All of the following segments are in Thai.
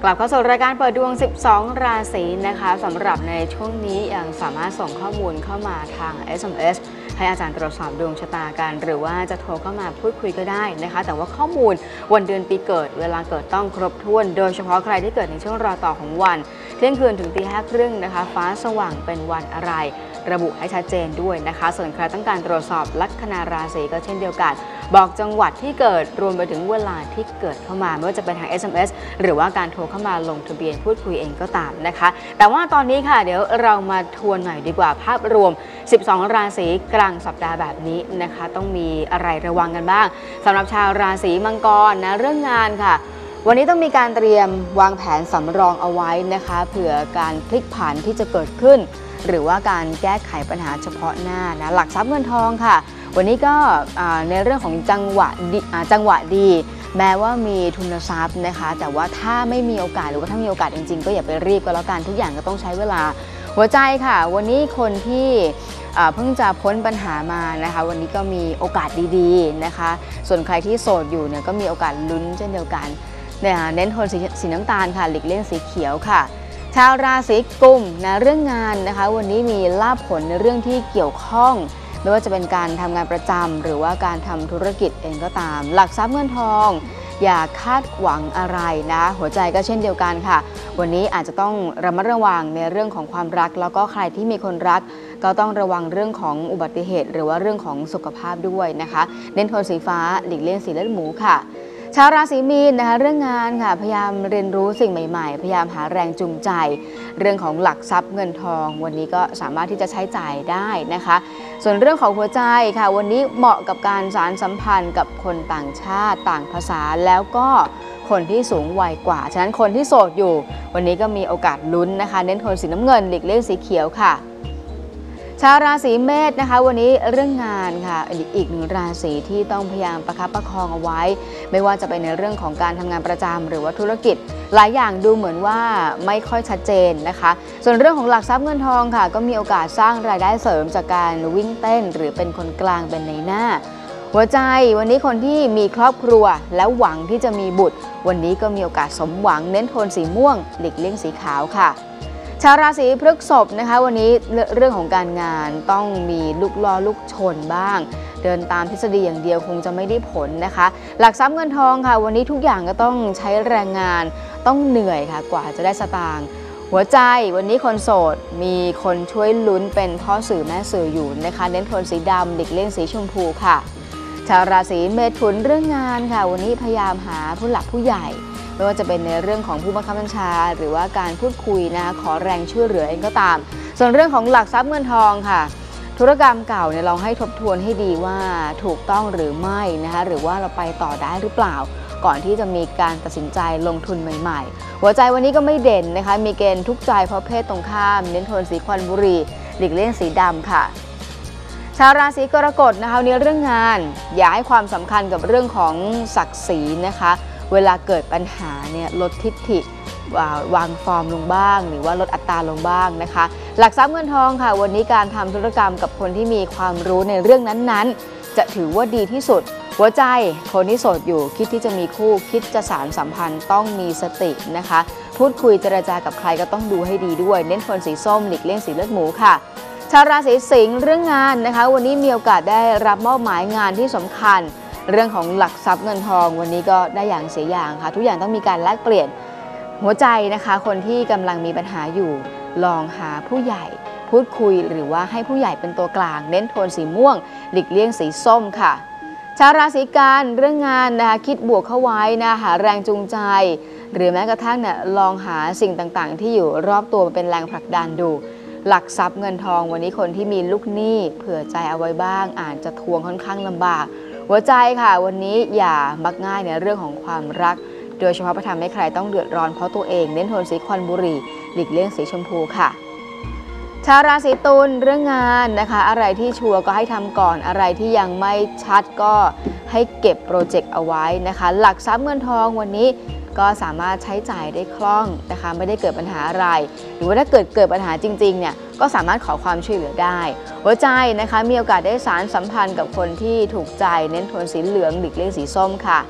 กลับเข้าสู่รายการเปิดดวง12ราศีนะคะสำหรับในช่วงนี้ยังสามารถส่งข้อมูลเข้ามาทาง SMS ให้อาจารย์ตรวจสอบดวงชะตากันหรือว่าจะโทรเข้ามาพูดคุยก็ได้นะคะแต่ว่าข้อมูลวันเดือนปีเกิดเวลาเกิดต้องครบถ้วนโดยเฉพาะใครที่เกิดในช่วงรอต่อของวันเที่ยงคืนถึงตีห้าครึ่งนะคะฟ้าสว่างเป็นวันอะไรระบุให้ชัดเจนด้วยนะคะส่วนใครต้องการตรวจสอบลัคนาราศีก็เช่นเดียวกันบอกจังหวัดที่เกิดรวมไปถึงเวลาที่เกิดเข้ามาไม่ว่าจะเป็นทาง SMS หรือว่าการโทรเข้ามาลงทะเบียนพูดคุยเองก็ตามนะคะแต่ว่าตอนนี้ค่ะเดี๋ยวเรามาทวนหน่อยดีกว่าภาพรวม12ราศีกลางสัปดาห์แบบนี้นะคะต้องมีอะไรระวังกันบ้างสำหรับชาวราศีมังกรนะเรื่องงานค่ะวันนี้ต้องมีการเตรียมวางแผนสำรองเอาไว้นะคะเผื่อการพลิกผันที่จะเกิดขึ้นหรือว่าการแก้ไขปัญหาเฉพาะหน้านะหลักทรัพย์เงินทองค่ะวันนี้ก็ในเรื่องของจังหวะดีแม้ว่ามีทุนทรัพย์นะคะแต่ว่าถ้าไม่มีโอกาสหรือว่าถ้ามีโอกาสจริงๆก็อย่าไปรีบก็แล้วกันทุกอย่างก็ต้องใช้เวลาหัวใจค่ะวันนี้คนที่เพิ่งจะพ้นปัญหามานะคะวันนี้ก็มีโอกาสดีๆนะคะส่วนใครที่โสดอยู่เนี่ยก็มีโอกาสลุ้นเช่นเดียวกันเนี่ยเน้นโทนสีน้ำตาลค่ะหลีกเลี่ยงสีเขียวค่ะชาวราศีกุมนะเรื่องงานนะคะวันนี้มีลาภผลในเรื่องที่เกี่ยวข้องไม่ว่าจะเป็นการทำงานประจำหรือว่าการทำธุรกิจเองก็ตามหลักทรัพย์เงินทองอย่าคาดหวังอะไรนะหัวใจก็เช่นเดียวกันค่ะวันนี้อาจจะต้องระมัดระวังในเรื่องของความรักแล้วก็ใครที่มีคนรักก็ต้องระวังเรื่องของอุบัติเหตุหรือว่าเรื่องของสุขภาพด้วยนะคะเน้นโทนสีฟ้าหลีกเลี่ยงสีเลือดหมูค่ะชาวราศีมีนนะคะเรื่องงานค่ะพยายามเรียนรู้สิ่งใหม่ๆพยายามหาแรงจูงใจเรื่องของหลักทรัพย์เงินทองวันนี้ก็สามารถที่จะใช้จ่ายได้นะคะส่วนเรื่องของหัวใจค่ะวันนี้เหมาะกับการสานสัมพันธ์กับคนต่างชาติต่างภาษาแล้วก็คนที่สูงวัยกว่าฉะนั้นคนที่โสดอยู่วันนี้ก็มีโอกาสลุ้นนะคะเน้นโทนสีน้ำเงินหลีกเลี่ยงสีเขียวค่ะชาวราศีเมษนะคะวันนี้เรื่องงานค่ะอีกหนึ่งราศีที่ต้องพยายามประคับประคองเอาไว้ไม่ว่าจะเป็นในเรื่องของการทำงานประจำหรือว่าธุรกิจหลายอย่างดูเหมือนว่าไม่ค่อยชัดเจนนะคะส่วนเรื่องของหลักทรัพย์เงินทองค่ะก็มีโอกาสสร้างรายได้เสริมจากการวิ่งเต้นหรือเป็นคนกลางเป็นในหน้าหัวใจวันนี้คนที่มีครอบครัวแล้วหวังที่จะมีบุตรวันนี้ก็มีโอกาสสมหวังเน้นโทนสีม่วงหลีกเลี่ยงสีขาวค่ะชาวราศีพฤษภนะคะวันนี้เรื่องของการงานต้องมีลูกล้อลูกชนบ้างเดินตามทฤษฎีอย่างเดียวคงจะไม่ได้ผลนะคะหลักทรัพย์เงินทองค่ะวันนี้ทุกอย่างก็ต้องใช้แรงงานต้องเหนื่อยค่ะกว่าจะได้สตางค์หัวใจวันนี้คนโสดมีคนช่วยลุ้นเป็นพ่อสื่อแม่สื่ออยู่นะคะเน้นโทนสีดำหลีกเลี่ยงสีชมพูค่ะชาวราศีเมถุนเรื่องงานค่ะวันนี้พยายามหาผู้หลักผู้ใหญ่ไม่ว่าจะเป็นในเรื่องของผู้บังคับบัญชาหรือว่าการพูดคุยนะคะขอแรงช่วยเหลือเองก็ตามส่วนเรื่องของหลักทรัพย์เงินทองค่ะธุรกรรมเก่าเนี่ยลองให้ทบทวนให้ดีว่าถูกต้องหรือไม่นะคะหรือว่าเราไปต่อได้หรือเปล่าก่อนที่จะมีการตัดสินใจลงทุนใหม่ๆหัวใจวันนี้ก็ไม่เด่นนะคะมีเกณฑ์ทุกข์ใจเพราะเพศตรงข้ามเน้นโทนสีควันบุหรี่หลีกเลี่ยงสีดำค่ะชาวราศีกรกฎนะคะในเรื่องงานอย่าให้ความสำคัญกับเรื่องของศักดิ์ศรีนะคะเวลาเกิดปัญหาเนี่ยลดทิฐิวางฟอร์มลงบ้างหรือว่าลดอัตราลงบ้างนะคะหลักทรัพย์เงินทองค่ะวันนี้การทำธุรกรรมกับคนที่มีความรู้ในเรื่องนั้นๆจะถือว่าดีที่สุดหัวใจคนที่โสดอยู่คิดที่จะมีคู่คิดจะสานสัมพันธ์ต้องมีสตินะคะพูดคุยเจรจากับใครก็ต้องดูให้ดีด้วยเน้นโทนสีส้มหลีกเลี่ยงสีเลือดหมูค่ะชาวราศีสิงห์เรื่องงานนะคะวันนี้มีโอกาสได้รับมอบหมายงานที่สำคัญเรื่องของหลักทรัพย์เงินทองวันนี้ก็ได้อย่างเสียอย่างค่ะทุกอย่างต้องมีการแลกเปลี่ยนหัวใจนะคะคนที่กำลังมีปัญหาอยู่ลองหาผู้ใหญ่พูดคุยหรือว่าให้ผู้ใหญ่เป็นตัวกลางเน้นโทนสีม่วงหลีกเลี่ยงสีส้มค่ะชาวราศีกันเรื่องงานนะคะคิดบวกเข้าไว้นะหาแรงจูงใจหรือแม้กระทั่งเนี่ยลองหาสิ่งต่างๆที่อยู่รอบตัวมาเป็นแรงผลักดันดูหลักทรัพย์เงินทองวันนี้คนที่มีลูกหนี้เผื่อใจเอาไว้บ้างอาจจะทวงค่อนข้างลำบากหัวใจค่ะวันนี้อย่ามักง่ายในเรื่องของความรักโดยเฉพาะไปทำให้ใครต้องเดือดร้อนเพราะตัวเองเน้นโทนสีควันบุหรี่หลีกเลี่ยงสีชมพูค่ะชาวราศีตุลเรื่องงานนะคะอะไรที่ชัวร์ก็ให้ทำก่อนอะไรที่ยังไม่ชัดก็ให้เก็บโปรเจกต์เอาไว้นะคะหลักทรัพย์เงินทองวันนี้ก็สามารถใช้จ่ายได้คล่องนะคะไม่ได้เกิดปัญหาอะไรหรือว่าถ้าเกิดปัญหาจริงๆเนี่ยก็สามารถขอความช่วยเหลือได้หัวใจนะคะมีโอกาสได้สานสัมพันธ์กับคนที่ถูกใจเน้นโทนสีเหลืองหลีกเลี่ยงสีส้มค่ะ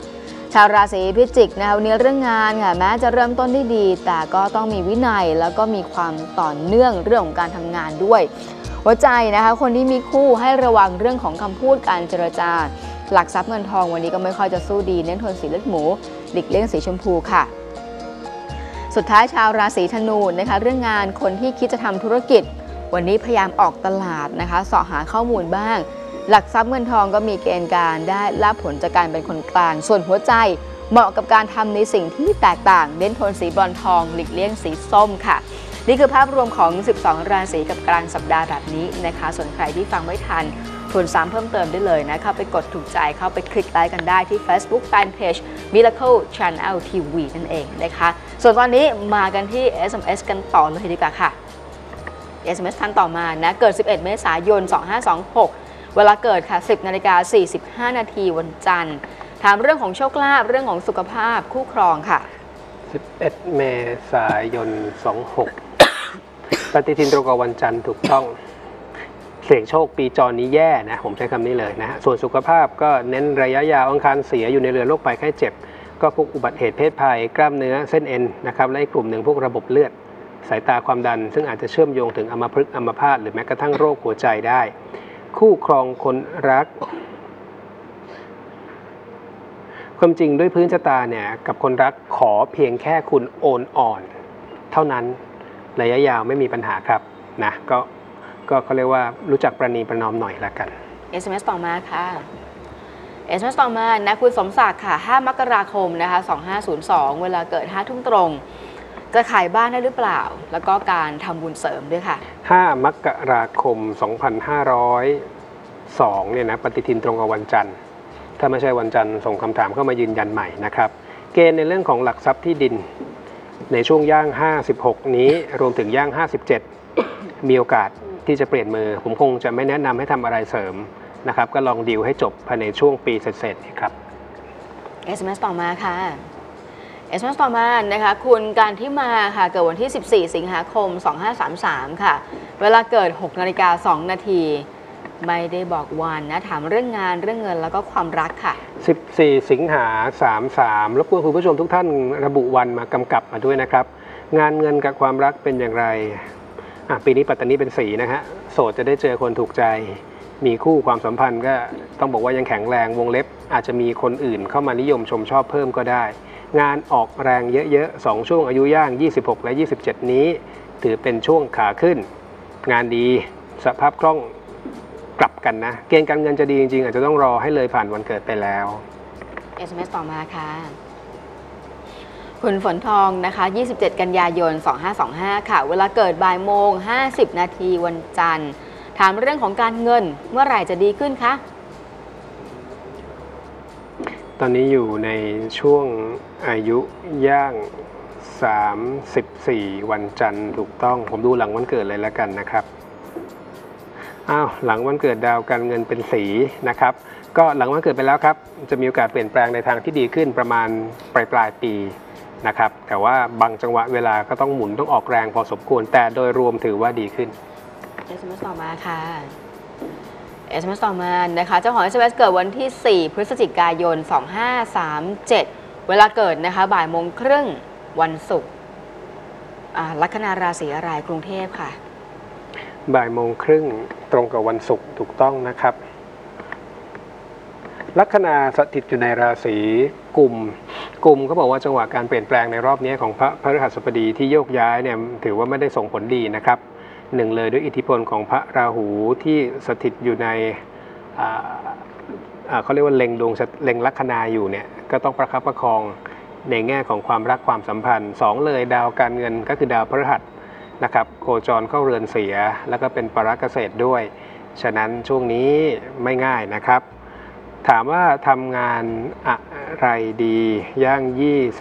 ชาวราศีพิจิกนะคะวันนี้เรื่องงานค่ะแม้จะเริ่มต้นได้ดีแต่ก็ต้องมีวินัยแล้วก็มีความต่อเนื่องเรื่องของการทำงานด้วยหัวใจนะคะคนที่มีคู่ให้ระวังเรื่องของคำพูดการเจรจาหลักทรัพย์เงินทองวันนี้ก็ไม่ค่อยจะสู้ดีเน้นโทนสีเลือดหมูหลีกเลี่ยงสีชมพูค่ะสุดท้ายชาวราศีธนูนะคะเรื่องงานคนที่คิดจะทำธุรกิจวันนี้พยายามออกตลาดนะคะเสาะหาข้อมูลบ้างหลักทรัพย์เงินทองก็มีเกณฑ์การได้รับผลจากการเป็นคนกลางส่วนหัวใจเหมาะกับการทำในสิ่งที่แตกต่างเน้นโทนสีบรอนซ์ทองหลีกเลี่ยงสีส้มค่ะนี่คือภาพรวมของ12ราศีกับกลางสัปดาห์แบบนี้นะคะส่วนใครที่ฟังไม่ทันทวนซ้ำเพิ่มเติมได้เลยนะเข้าไปกดถูกใจเข้าไปคลิกไลค์กันได้ที่ Facebook Fanpage Miracle Channel TV นั่นเองนะคะส่วนตอนนี้มากันที่ SMS กันต่อเลยดีกว่าค่ะ SMS ท่านต่อมานะเกิด11 เมษายน 2526 เวลาเกิดค่ะ 10:45 นาทีวันจันทร์ถามเรื่องของโชคลาภเรื่องของสุขภาพคู่ครองค่ะ 11 เมษายน 26 ปฏิทินตรงกับวันจันทร์ถูกต้องเสี่ยงโชคปีจรนี้แย่นะผมใช้คำนี้เลยนะฮะส่วนสุขภาพก็เน้นระยะยาวอังคารเสียอยู่ในเรือนโรคภัยไข้เจ็บก็พวกอุบัติเหตุเพศภัยกล้ามเนื้อเส้นเอ็นนะครับและอีกกลุ่มหนึ่งพวกระบบเลือดสายตาความดันซึ่งอาจจะเชื่อมโยงถึงอัมพฤกษ์อัมพาตหรือแม้กระทั่งโรคหัวใจได้คู่ครองคนรักความจริงด้วยพื้นชะตาเนี่ยกับคนรักขอเพียงแค่คุณโอนอ่อนเท่านั้นระยะยาวไม่มีปัญหาครับนะก็เขาเรียกว่ารู้จักประนีประนอมหน่อยละกัน SMS ต่อมาค่ะ SMS ต่อมานะคุณสมศักดิ์ค่ะ5 มกราคมนะคะ2502 เวลาเกิด 5 ทุ่มตรงจะขายบ้านได้หรือเปล่าแล้วก็การทำบุญเสริมด้วยค่ะ 5 มกราคม 2502 เนี่ยนะปฏิทินตรงกับวันจันทร์ถ้าไม่ใช่วันจันทร์ส่งคำถามเข้ามายืนยันใหม่นะครับเกณฑ์ในเรื่องของหลักทรัพย์ที่ดินในช่วงย่าง56นี้รวมถึงย่าง57มีโอกาสที่จะเปลี่ยนมือผมคงจะไม่แนะนำให้ทำอะไรเสริมนะครับก็ลองดีลให้จบภายในช่วงปีเศษๆนี้ครับ SMS ต่อมาค่ะ SMS ต่อมานะคะคุณการที่มาค่ะเกิดวันที่ 14 สิงหาคม 2533 ค่ะเวลาเกิด 6:02 นาทีไม่ได้บอกวันนะถามเรื่องงานเรื่องเงินแล้วก็ความรักค่ะ 14 สิงหา33รบกวนคุณผู้ชมทุกท่านระบุวันมากำกับมาด้วยนะครับงานเงินกับความรักเป็นอย่างไรปีนี้ปัตตานีเป็นสีนะฮะโสดจะได้เจอคนถูกใจมีคู่ความสัมพันธ์ก็ต้องบอกว่ายังแข็งแรงวงเล็บอาจจะมีคนอื่นเข้ามานิยมชมชอบเพิ่มก็ได้งานออกแรงเยอะๆ2ช่วงอายุย่าง26และ27นี้ถือเป็นช่วงขาขึ้นงานดีสภาพคล่องกลับกันนะเกณฑ์การเงินจะดีจริงๆอาจจะต้องรอให้เลยผ่านวันเกิดไปแล้ว SMS ต่อมาค่ะคุณฝนทองนะคะ27 กันยายน 2525 ค่ะเวลาเกิดบ่ายโมง50 นาทีวันจันทร์ถามเรื่องของการเงินเมื่อไหร่จะดีขึ้นคะตอนนี้อยู่ในช่วงอายุย่าง34วันจันทร์ถูกต้องผมดูหลังวันเกิดเลยแล้วกันนะครับหลังวันเกิดดาวการเงินเป็นสีนะครับก็หลังวันเกิดไปแล้วครับจะมีโอกาสเปลี่ยนแปลงในทางที่ดีขึ้นประมาณปลายปีนะครับแต่ว่าบางจังหวะเวลาก็ต้องหมุนต้องออกแรงพอสมควรแต่โดยรวมถือว่าดีขึ้น SMS ต่อมาค่ะ SMS ต่อมานะคะเจ้าของ SMS เกิดวันที่ 4 พฤศจิกายน 2537 เวลาเกิดนะคะบ่ายโมงครึ่งวันศุกร์ลัคนาราศีอะไรกรุงเทพค่ะบ่ายโมงครึ่งตรงกับวันศุกร์ถูกต้องนะครับลัคนาสถิตอยู่ในราศีกุมเขาบอกว่าจังหวะการเปลี่ยนแปลงในรอบนี้ของพระพฤหัสบดีที่โยกย้ายเนี่ยถือว่าไม่ได้ส่งผลดีนะครับหนึ่งเลยด้วยอิทธิพลของพระราหูที่สถิตอยู่ในเขาเรียกว่าเล็งลัคนาอยู่เนี่ยก็ต้องประคับประคองในแง่ของความรักความสัมพันธ์2เลยดาวการเงินก็คือดาวพฤหัสนะครับโคจรเข้าเรือนเสียแล้วก็เป็นปราเกษตรด้วยฉะนั้นช่วงนี้ไม่ง่ายนะครับถามว่าทำงานอะไรดีย่าง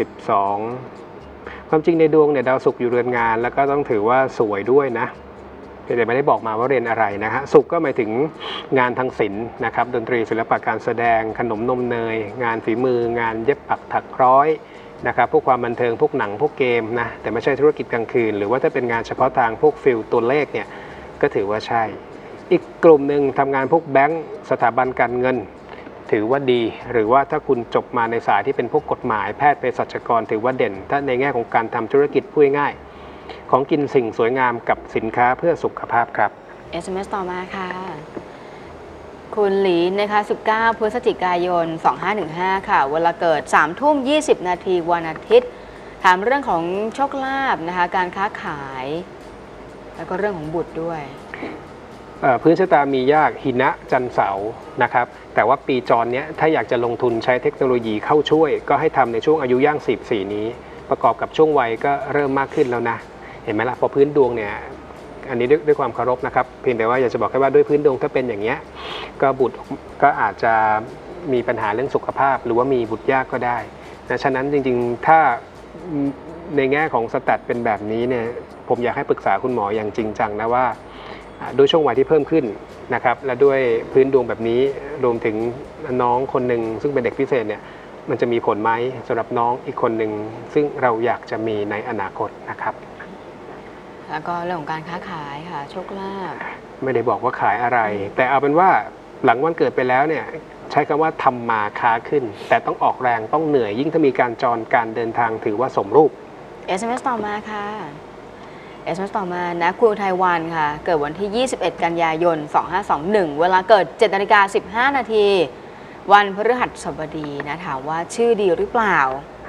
22ความจริงในดวงเนี่ยดาวศุกร์อยู่เรือนงานแล้วก็ต้องถือว่าสวยด้วยนะแต่ไม่ได้บอกมาว่าเรียนอะไรนะฮะศุกร์ก็หมายถึงงานทางศิลป์นะครับดนตรีศิลปะการแสดงขนมนมเนยงานฝีมืองานเย็บปักถักร้อยนะครับพวกความบันเทิงพวกหนังพวกเกมนะแต่ไม่ใช่ธุรกิจกลางคืนหรือว่าถ้าเป็นงานเฉพาะทางพวกฟิลตัวเลขเนี่ยก็ถือว่าใช่อีกกลุ่มหนึ่งทำงานพวกแบงก์สถาบันการเงินถือว่าดี หรือว่าถ้าคุณจบมาในสายที่เป็นพวกกฎหมายแพทย์เภสัชกรถือว่าเด่น ถ้าในแง่ของการทำธุรกิจพูดง่ายๆของกินสิ่งสวยงามกับสินค้าเพื่อสุขภาพครับ SMS ต่อมาค่ะ คุณหลีนะคะ19 พฤศจิกายน 2515 ค่ะ เวลาเกิด 3 ทุ่ม 20 นาทีวันอาทิตย์ ถามเรื่องของโชคลาภนะคะ การค้าขาย แล้วก็เรื่องของบุตรด้วยพื้นชะตามียากหินะจันเสาร์นะครับแต่ว่าปีจรเนี้ยถ้าอยากจะลงทุนใช้เทคโนโลยีเข้าช่วย ก็ให้ทำในช่วงอายุย่าง44นี้ ประกอบกับช่วงวัยก็เริ่มมากขึ้นแล้วนะเห็นไหมล่ะพอพื้นดวงเนี่ยอันนี้ด้วยความเคารพนะครับเพียงแต่ว่าอยากจะบอกแค่ว่าด้วยพื้นดวงถ้าเป็นอย่างเงี้ยก็บุตรก็อาจจะมีปัญหาเรื่องสุขภาพหรือว่ามีบุตรยากก็ได้นะฉะนั้นจริงๆถ้าในแง่ของสแตทเป็นแบบนี้เนี่ยผมอยากให้ปรึกษาคุณหมออย่างจริงจังนะว่าด้วยช่วงวัยที่เพิ่มขึ้นนะครับและด้วยพื้นดวงแบบนี้รวมถึงน้องคนหนึ่งซึ่งเป็นเด็กพิเศษเนี่ยมันจะมีผลไหมสำหรับน้องอีกคนหนึ่งซึ่งเราอยากจะมีในอนาคตนะครับแล้วก็เรื่องของการค้าขายค่ะโชคลาภไม่ได้บอกว่าขายอะไรแต่เอาเป็นว่าหลังวันเกิดไปแล้วเนี่ยใช้คำว่าทำมาค้าขึ้นแต่ต้องออกแรงต้องเหนื่อยยิ่งถ้ามีการจรการเดินทางถือว่าสมรูป SMS ต่อมาค่ะ SMS ต่อมานะคุณไทยวันค่ะเกิดวันที่ 21 กันยายน 2521 เวลาเกิด 7:15 นาทีวันพฤหัสบดีนะถามว่าชื่อดีหรือเปล่า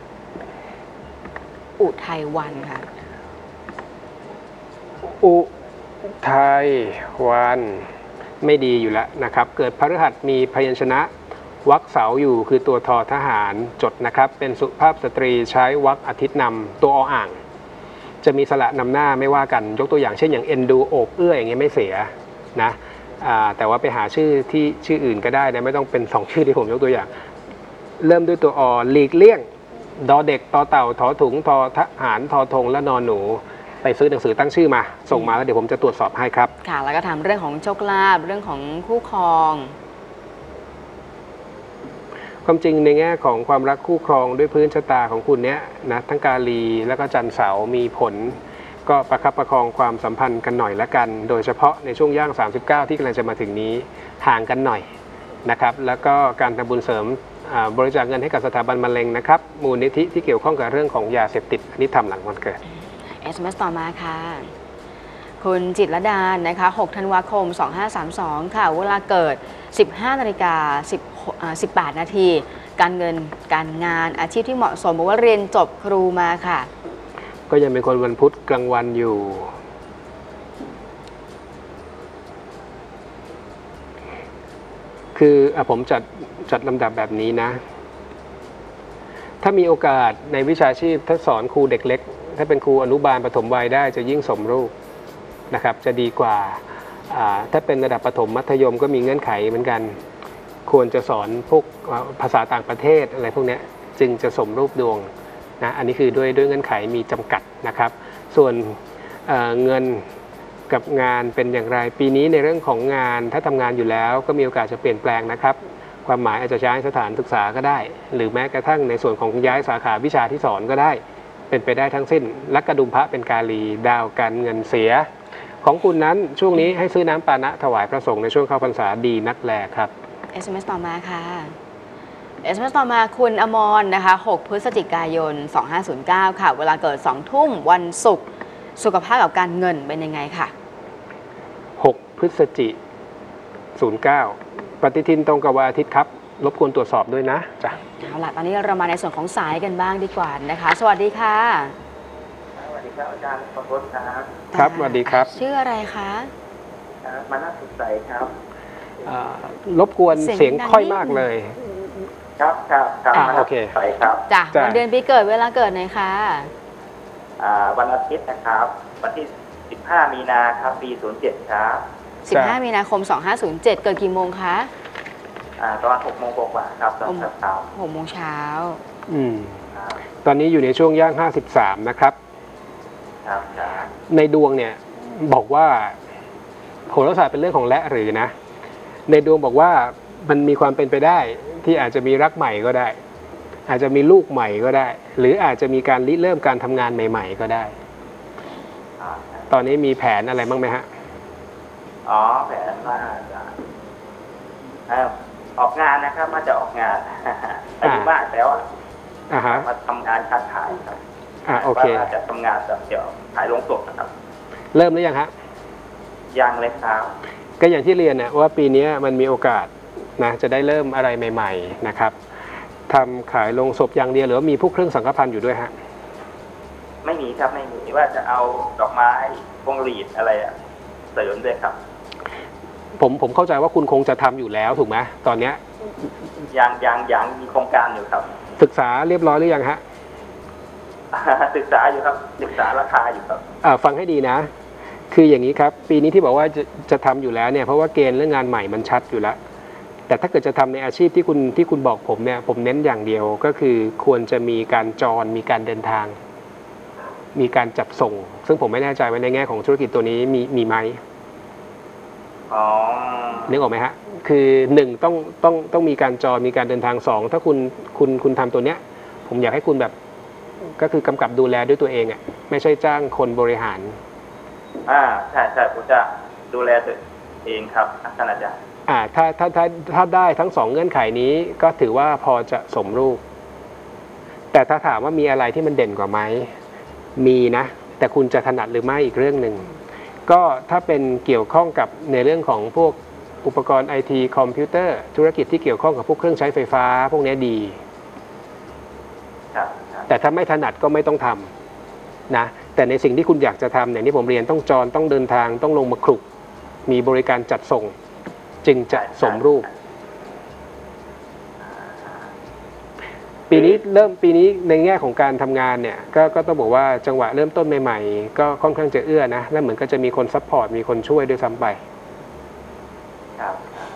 อุทัยวันค่ะอุทัยวันไม่ดีอยู่แล้วนะครับเกิดพฤหัสมีพยัญชนะวรรคเสาอยู่คือตัวทอทหารจดนะครับเป็นสุภาพสตรีใช้วรรคอาทิตย์นำตัวออ่างจะมีสระนำหน้าไม่ว่ากันยกตัวอย่างเช่นอย่างเอ็นดูโอบเอื้ออย่างเงี้ยไม่เสียนะแต่ว่าไปหาชื่อที่ชื่ออื่นก็ได้นะไม่ต้องเป็น2ชื่อที่ผมยกตัวอย่างเริ่มด้วยตัวอหลีกเลี่ยงดอเด็กตอเต่าทอถุงทอทหารทอธงและนอนหนูไปซื้อหนังสือตั้งชื่อมาส่งมาแล้วเดี๋ยวผมจะตรวจสอบให้ครับค่ะแล้วก็ถามเรื่องของโชคลาภเรื่องของคู่ครองความจริงในแง่ของความรักคู่ครองด้วยพื้นชะตาของคุณเนี้ยนะทั้งกาลีแล้วก็จันทร์เสาร์มีผลก็ประคับประคองความสัมพันธ์กันหน่อยละกันโดยเฉพาะในช่วงย่าง39ที่กำลังจะมาถึงนี้ห่างกันหน่อยนะครับแล้วก็การทำบุญเสริมบริจาคเงินให้กับสถาบันมะเร็งนะครับมูลนิธิที่เกี่ยวข้องกับเรื่องของยาเสพติดอันนี้ทำหลังวันเกิด SMS ต่อมาค่ะคุณจิตรดานะคะ6 ธันวาคม 2532 ค่ะเวลาเกิด 15:18 นาทีการเงินการงานอาชีพที่เหมาะสมบอกว่าเรียนจบครูมาค่ะก็ยังเป็นคนวันพุธกลางวันอยู่คือผมจัดลำดับแบบนี้นะถ้ามีโอกาสในวิชาชีพถ้าสอนครูเด็กเล็กถ้าเป็นครูอนุบาลประถมวัยได้จะยิ่งสมรูปนะครับจะดีกว่าถ้าเป็นระดับประถมมัธยมก็มีเงื่อนไขเหมือนกันควรจะสอนพวกภาษาต่างประเทศอะไรพวกนี้จึงจะสมรูปดวงนะอันนี้คือด้วยเงื่อนไขมีจำกัดนะครับส่วนเงินกับงานเป็นอย่างไรปีนี้ในเรื่องของงานถ้าทำงานอยู่แล้วก็มีโอกาสจะเปลี่ยนแปลงนะครับความหมายอาจจะย้ายสถานศึกษาก็ได้หรือแม้กระทั่งในส่วนของย้ายสาขาวิชาที่สอนก็ได้เป็นไปได้ทั้งสิ้นลักกระดุมพระเป็นกาลีดาวการเงินเสียของคุณนั้นช่วงนี้ให้ซื้อน้ำปานะถวายพระสงฆ์ในช่วงเข้าพรรษาดีนักแลครับ SMS ต่อมาค่ะ SMS ต่อมาคุณอมรนะคะ6 พฤศจิกายน 2509 ค่ะเวลาเกิด 2 ทุ่มวันศุกร์สุขภาพกับการเงินเป็นยังไงค่ะ 6 พฤศจิกายน 09ปฏิทินตรงกับวันอาทิตย์ครับรบกวนตรวจสอบด้วยนะจ้ะเอาล่ะตอนนี้เรามาในส่วนของสายกันบ้างดีกว่านะคะสวัสดีค่ะสวัสดีครับอาจารย์ขอบคุณครับครับสวัสดีครับชื่ออะไรคะมาน่าสนใจครับรบกวนเสียงค่อยมากเลยครับโอเคไปครับจ้ะวันเดือนปีเกิดเวลาเกิดไหนคะวันอาทิตย์นะครับวันที่15 มีนาครับปี07ครับ 15 มีนาคม 2507 เกิดกี่โมงคะตอน6 โมงกว่าครับตอนเช้า 6 โมงเช้าตอนนี้อยู่ในช่วงย่าง53นะครับครับในดวงเนี่ยบอกว่าโหราศาสตร์เป็นเรื่องของและหรือนะในดวงบอกว่ามันมีความเป็นไปได้ที่อาจจะมีรักใหม่ก็ได้อาจจะมีลูกใหม่ก็ได้หรืออาจจะมีการริเริ่มการทำงานใหม่ๆก็ได้ตอนนี้มีแผนอะไรบ้างไหมฮะแผนว่าออกงานนะครับมาจะออกงาน อายุมากแล้วอะฮะมาทำงานค้าขายครับโอเคว่าจะทำงานแบบเดี๋ยวขายโรงศพนะครับเริ่มหรือยังฮะยังเลยครับก็อย่างที่เรียนนะว่าปีนี้มันมีโอกาสนะจะได้เริ่มอะไรใหม่ๆนะครับทำขายโรงศพอย่างเดียวหรือว่ามีพวกเครื่องสังฆพันธ์อยู่ด้วยฮะไม่มีครับไม่มีว่าจะเอาดอกไม้พวงหรีดอะไรอะเสริมด้วยครับผมเข้าใจว่าคุณคงจะทำอยู่แล้วถูกไหมตอนเนี้ยยังมีโครงการอยู่ครับศึกษาเรียบร้อยหรือยังฮะศึกษาอยู่ครับศึกษาราคาอยู่ครับฟังให้ดีนะ คืออย่างนี้ครับปีนี้ที่บอกว่าจะทำอยู่แล้วเนี่ยเพราะว่าเกณฑ์เรื่องงานใหม่มันชัดอยู่แล้วแต่ถ้าเกิดจะทำในอาชีพที่คุณบอกผมเนี่ยผมเน้นอย่างเดียวก็คือควรจะมีการจรมีการเดินทาง มีการจัดส่ง ซึ่งผมไม่แน่ใจว่าในแง่ของธุรกิจตัวนี้มีไหมอ๋อนึกออกไหมฮะคือ1ต้องมีการจรมีการเดินทาง2ถ้าคุณทำตัวเนี้ยผมอยากให้คุณแบบก็คือกำกับดูแลด้วยตัวเองอ่ะไม่ใช่จ้างคนบริหารใช่ผมจะดูแลตัวเองครับท่านอาจารย์ถ้าได้ทั้ง2เงื่อนไขนี้ก็ถือว่าพอจะสมรูปแต่ถ้าถามว่ามีอะไรที่มันเด่นกว่าไหมมีนะแต่คุณจะถนัดหรือไม่อีกเรื่องหนึ่งก็ถ้าเป็นเกี่ยวข้องกับในเรื่องของพวกอุปกรณ์ไอทีคอมพิวเตอร์ธุรกิจที่เกี่ยวข้องกับพวกเครื่องใช้ไฟฟ้าพวกนี้ดีแต่ถ้าไม่ถนัดก็ไม่ต้องทำนะแต่ในสิ่งที่คุณอยากจะทำเนี่ยที่ผมเรียนต้องจรต้องเดินทางต้องลงมาคลุกมีบริการจัดส่งจึงจะสมรูปปีนี้ในแง่ของการทำงานเนี่ยก็ต้องบอกว่าจังหวะเริ่มต้นใหม่ๆก็ค่อนข้างจะเอื้อนะและเหมือนก็จะมีคนซัพพอร์ตมีคนช่วยด้วยซ้ำไปครับ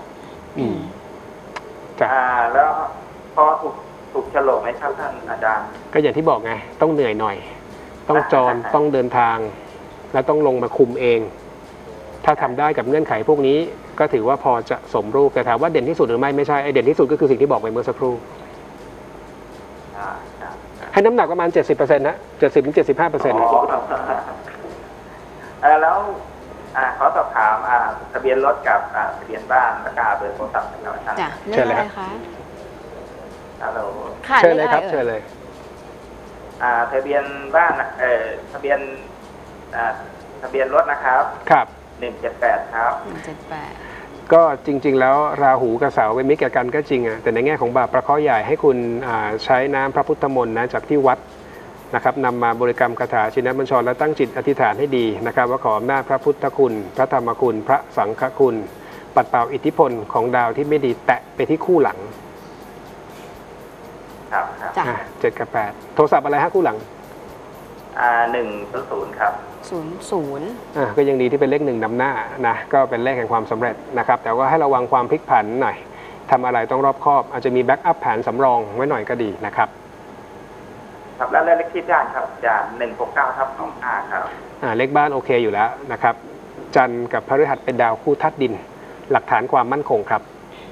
จ้ะแล้วพอถูกฉลกไหมครับท่านอาจารย์ก็อย่างที่บอกไงต้องเหนื่อยหน่อยต้องจรต้องเดินทางและต้องลงมาคุมเองถ้าทำได้กับเงื่อนไขพวกนี้ก็ถือว่าพอจะสมรูปแต่ถามว่าเด่นที่สุดหรือไม่ใช่ไอเด่นที่สุดก็คือสิ่งที่บอกไปเมื่อสักครู่ให้น้ำหนักประมาณ 70%นะ70-75% แล้วขอสอบถามทะเบียนรถกับทะเบียนบ้านแล้วก็เบอร์โทรศัพท์นะครับท่านเชิญเลยค่ะฮัลโหลเชิญเลยครับเชิญเลยทะเบียนบ้านทะเบียนรถนะครับครับ 178ครับ 178 ก็จริงๆแล้วราหูกับเสาเป็นมิตรกันก็จริงแต่ในแง่ของบาปประเคราะห์ใหญ่ให้คุณใช้น้ำพระพุทธมนต์นะจากที่วัดนะครับนำมาบริกรรมคาถาชินบัญชรและตั้งจิตอธิษฐานให้ดีนะครับว่าขออำนาจพระพุทธคุณพระธรรมคุณพระสังฆคุณปัดเป่าอิทธิพลของดาวที่ไม่ดีแตะไปที่คู่หลังครับ 7 กับ 8โทรศัพท์อะไรฮะคู่หลัง 100ครับ 00 ก็ยังดีที่เป็นเลข1นำหน้านะก็เป็นเลขแห่งความสำเร็จนะครับแต่ว่าให้ระวังความพลิกผันหน่อยทำอะไรต้องรอบคอบอาจจะมีแบ็กอัพแผนสำรองไว้หน่อยก็ดีนะครับครับแล้วเลขที่บ้านครับจาก169/25ครับเลขบ้านโอเคอยู่แล้วนะครับจันทร์กับพฤหัสเป็นดาวคู่ธาตุดินหลักฐานความมั่นคงครับ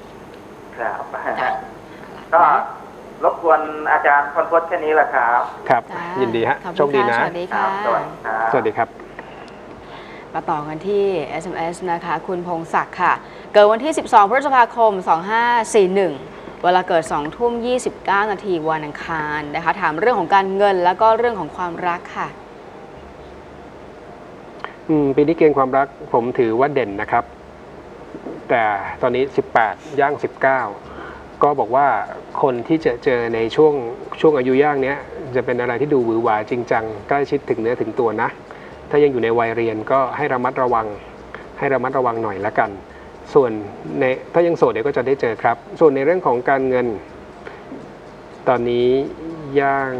ก็รบกวนอาจารย์พรพจน์แค่นี้แหละครับครับยินดีฮะโชคดีนะสวัสดีค่ะสวัสดีครับมาต่อกันที่ SMS นะคะคุณพงศักดิ์ค่ะเกิดวันที่12พฤษภาคม2541เวลาเกิด20:29 นาทีวันอังคารนะคะถามเรื่องของการเงินแล้วก็เรื่องของความรักค่ะปีนี้เกณฑ์ความรักผมถือว่าเด่นนะครับแต่ตอนนี้18ย่าง19ก็บอกว่าคนที่จะเจอในช่วงอายุย่างนี้จะเป็นอะไรที่ดูหวือหวาจริงจังใกล้ชิดถึงเนื้อถึงตัวนะถ้ายังอยู่ในวัยเรียนก็ให้ระมัดระวังหน่อยละกันส่วนในถ้ายังโสดเดี๋ยวก็จะได้เจอครับส่วนในเรื่องของการเงินตอนนี้ย่าง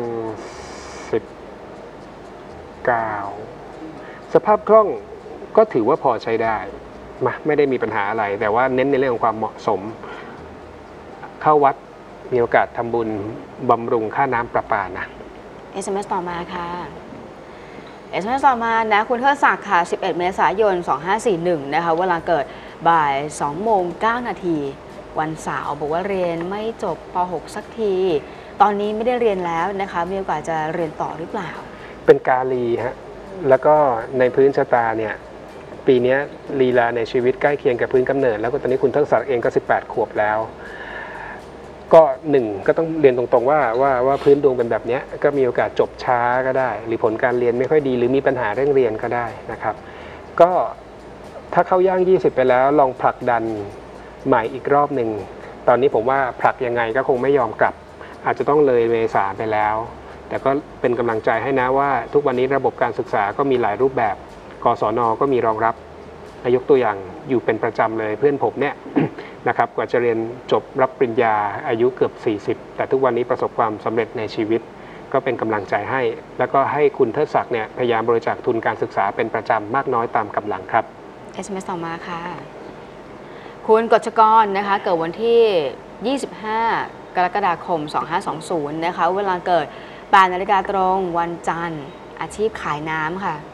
19สภาพคล่องก็ถือว่าพอใช้ได้ไม่ได้มีปัญหาอะไรแต่ว่าเน้นในเรื่องของความเหมาะสมเข้าวัดมีโอกาสทำบุญบำรุงค่าน้ำประปานะ SMS ต่อมาค่ะ SMS ต่อมานะคุณเทิดศักดิ์ค่ะ11 เมษายน 2541นะคะเวลาเกิดบ่าย 2:09 นาทีวันเสาร์บอกว่าเรียนไม่จบป .6 สักทีตอนนี้ไม่ได้เรียนแล้วนะคะมีโอกาสจะเรียนต่อหรือเปล่าเป็นกาลีฮะแล้วก็ในพื้นชะตาเนี่ยปีนี้ลีลาในชีวิตใกล้เคียงกับพื้นกำเนิดแล้วก็ตอนนี้คุณเทิดศักดิ์เองก็18 ขวบแล้วก็ก็ต้องเรียนตรงๆว่าพื้นดวงเป็นแบบนี้ก็มีโอกาสจบช้าก็ได้หรือผลการเรียนไม่ค่อยดีหรือมีปัญหาเรื่องเรียนก็ได้นะครับก็ถ้าเข้าย่าง20ไปแล้วลองผลักดันใหม่อีกรอบหนึ่งตอนนี้ผมว่าผลักยังไงก็คงไม่ยอมกลับอาจจะต้องเลยเมษาไปแล้วแต่ก็เป็นกำลังใจให้นะว่าทุกวันนี้ระบบการศึกษาก็มีหลายรูปแบบกศน.ก็มีรองรับยกตัวอย่างอยู่เป็นประจำเลยเพื่อนผมเนี่ย นะครับกว่าจะเรียนจบรับปริญญาอายุเกือบ40แต่ทุกวันนี้ประสบความสำเร็จในชีวิตก็เป็นกำลังใจให้แล้วก็ให้คุณเทิดศักดิ์เนี่ยพยายามบริจาคทุนการศึกษาเป็นประจำมากน้อยตามกำลังครับ SMS ต่อมาค่ะคุณกฤษกรนะคะเกิดวันที่ 25 กรกฎาคม 2520 นะคะเวลาเกิด 8 นาฬิกาตรงวันจันทร์อาชีพขายน้ำค่ะ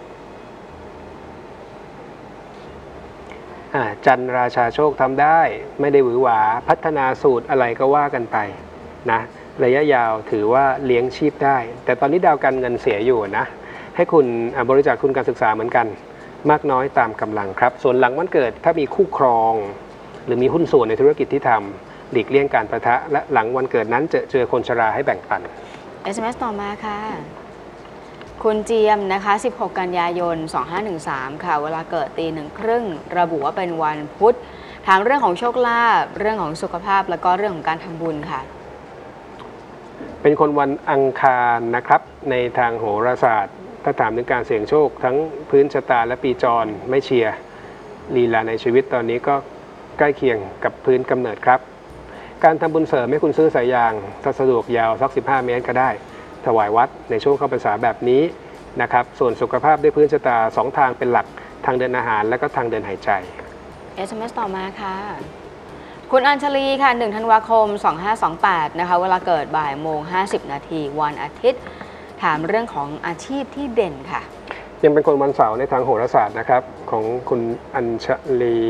จันราชาโชคทำได้ไม่ได้หวือหวาพัฒนาสูตรอะไรก็ว่ากันไปนะระยะยาวถือว่าเลี้ยงชีพได้แต่ตอนนี้ดาวการเงินเสียอยู่นะให้คุณบริจาคทุนการศึกษาเหมือนกันมากน้อยตามกำลังครับส่วนหลังวันเกิดถ้ามีคู่ครองหรือมีหุ้นส่วนในธุรกิจที่ทำหลีกเลี่ยงการประทะและหลังวันเกิดนั้นเจอคนชราให้แบ่งปัน SMS ต่อมาค่ะคุณเจียมนะคะ 16 กันยายน 2513 ค่ะเวลาเกิด 1:30 ระบุว่าเป็นวันพุธถามเรื่องของโชคลาภเรื่องของสุขภาพแล้วก็เรื่องของการทำบุญค่ะเป็นคนวันอังคารนะครับในทางโหราศาสตร์ถ้าถามถึงการเสี่ยงโชคทั้งพื้นชะตาและปีจรไม่เชียร์ลีลาในชีวิตตอนนี้ก็ใกล้เคียงกับพื้นกำเนิดครับการทำบุญเสริมให้คุณซื้อสายยางถ้าสะดวกยาวสัก15 เมตรก็ได้ถวายวัดในช่วงเข้าพรรษาแบบนี้นะครับส่วนสุขภาพด้วยพื้นชะตา2ทางเป็นหลักทางเดินอาหารและก็ทางเดินหายใจ SMS ต่อมาค่ะคุณอัญชลีค่ะ 1 ธันวาคม 2528 นะคะเวลาเกิดบ่ายโมง 50 นาทีวันอาทิตย์ถามเรื่องของอาชีพที่เด่นค่ะยังเป็นคนวันเสาร์ในทางโหราศาสตร์นะครับของคุณอัญชลี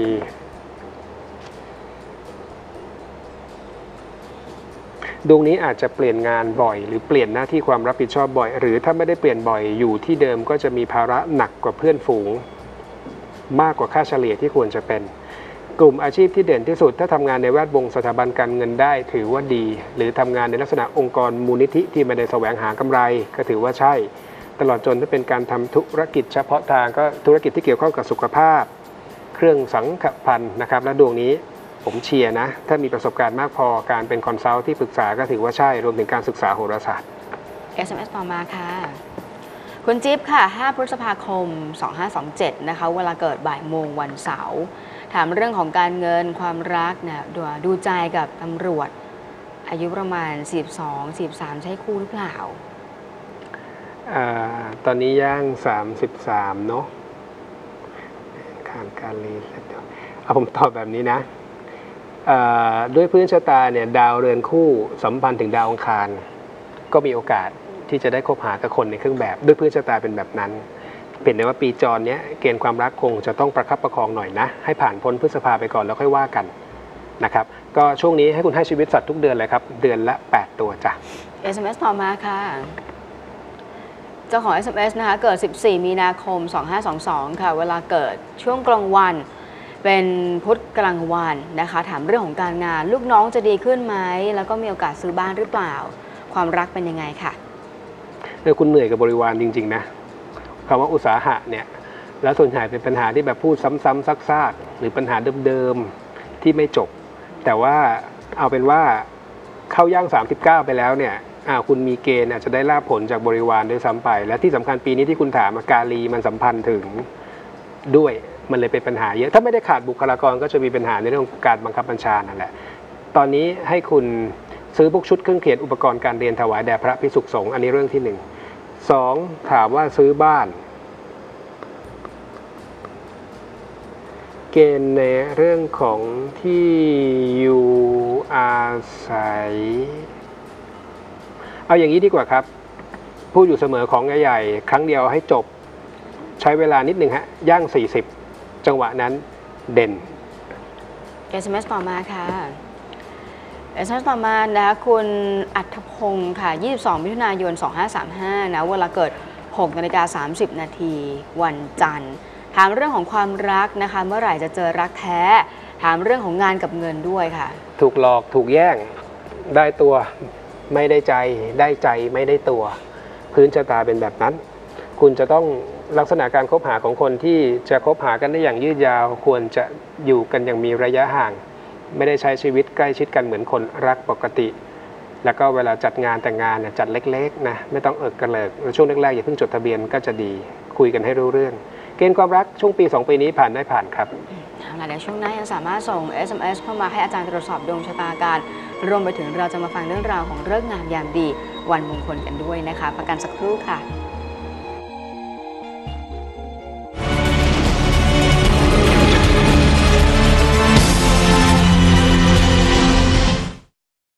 ดวงนี้อาจจะเปลี่ยนงานบ่อยหรือเปลี่ยนหน้าที่ความรับผิดชอบบ่อยหรือถ้าไม่ได้เปลี่ยนบ่อยอยู่ที่เดิมก็จะมีภาระหนักกว่าเพื่อนฝูงมากกว่าค่าเฉลี่ยที่ควรจะเป็นกลุ่มอาชีพที่เด่นที่สุดถ้าทำงานในแวดวงสถาบันการเงินได้ถือว่าดีหรือทำงานในลักษณะองค์กรมูลนิธิที่ไม่ได้แสวงหากำไรก็ถือว่าใช่ตลอดจนถ้าเป็นการทำธุรกิจเฉพาะทางก็ธุรกิจที่เกี่ยวข้องกับสุขภาพเครื่องสังขพันธ์นะครับและดวงนี้ผมเชียร์นะถ้ามีประสบการณ์มากพอการเป็นคอนซัลท์ที่ปรึกษาก็ถือว่าใช่รวมถึงการศึกษาโหราศาสตร์ SMS ต่อมาค่ะคุณจิ๊บค่ะ 5 พฤษภาคม 2527 นะคะเวลาเกิดบ่ายโมงวันเสาร์ถามเรื่องของการเงินความรักเนี่ยดูใจกับตำรวจอายุประมาณ 42-43 ใช่คู่หรือเปล่าตอนนี้ย่าง33เนาะการเรียนผมตอบแบบนี้นะด้วยพื้นชะตาเนี่ยดาวเรือนคู่สัมพันธ์ถึงดาวอังคารก็มีโอกาสที่จะได้คบหากับคนในเครื่องแบบด้วยพื้นชะตาเป็นแบบนั้นเป็นแต่ว่าปีจรเนี้ยเกณฑ์ความรักคงจะต้องประคับประคองหน่อยนะให้ผ่านพ้นพฤษภาไปก่อนแล้วค่อยว่ากันนะครับก็ช่วงนี้ให้คุณให้ชีวิตสัตว์ทุกเดือนเลยครับเดือนละ8 ตัวจ้ะ SMS ต่อมาค่ะเจ้าของ SMS นะคะเกิด 14 มีนาคม 2522 ค่ะเวลาเกิดช่วงกลางวันเป็นพุธกลางวันนะคะถามเรื่องของการงานลูกน้องจะดีขึ้นไหมแล้วก็มีโอกาสซื้อบ้านหรือเปล่าความรักเป็นยังไงค่ะคุณเหนื่อยกับบริวารจริงๆนะคำว่าอุตสาหะเนี่ยแล้วส่วนใหญ่เป็นปัญหาที่แบบพูดซ้ำๆซากๆหรือปัญหาเดิมๆที่ไม่จบแต่ว่าเอาเป็นว่าเข้าย่าง39ไปแล้วเนี่ยคุณมีเกณฑ์อาจจะได้ลาภผลจากบริวารด้วยซ้ำไปและที่สำคัญปีนี้ที่คุณถามกาลีมันสัมพันธ์ถึงด้วยมันเลยเป็นปัญหาเยอะถ้าไม่ได้ขาดบุคลากรก็จะมีปัญหาในเรื่องการบังคับบัญชานั่นแหละตอนนี้ให้คุณซื้อพวกชุดเครื่องเขียนอุปกรณ์การเรียนถวายแด่พระภิกษุสงฆ์อันนี้เรื่องที่1 2ถามว่าซื้อบ้านเกณฑ์ในเรื่องของที่อยู่อาศัยเอาอย่างนี้ดีกว่าครับพูดอยู่เสมอของใหญ่ๆครั้งเดียวให้จบใช้เวลานิดหนึ่งฮะย่าง40จังหวะนั้นเด่น SMS ต่อมาค่ะ SMS ต่อมานะคะคุณอัธพงศ์ค่ะ 22 มิถุนายน 2535 นะเวลาเกิด 6:30 นาทีวันจันทร์ถามเรื่องของความรักนะคะ เมื่อไหร่จะเจอรักแท้ ถามเรื่องของงานกับเงินด้วยค่ะถูกหลอกถูกแย่งได้ตัวไม่ได้ใจได้ใจไม่ได้ตัว พื้นชะตาเป็นแบบนั้น คุณจะต้องลักษณะการคบหาของคนที่จะคบหากันได้อย่างยืดยาว ควรจะอยู่กันอย่างมีระยะห่าง ไม่ได้ใช้ชีวิตใกล้ชิดกันเหมือนคนรักปกติ แล้วก็เวลาจัดงานแต่งงานเนี่ยจัดเล็กๆนะไม่ต้องกระเลิกช่วงแรกๆอย่าเพิ่งจดทะเบียนก็จะดีคุยกันให้รู้เรื่อง เกณฑ์ความรักช่วงปี 2 ปีนี้ผ่านได้ผ่านครับเอาล่ะเดี๋ยวช่วงหน้ายังสามารถส่ง SMS เข้ามาให้อาจารย์ตรวจสอบดวงชะตาการรวมไปถึงเราจะมาฟังเรื่องราวของฤกษ์งามยามดีวันมงคลกันด้วยนะคะพักกันสักครู่ค่ะ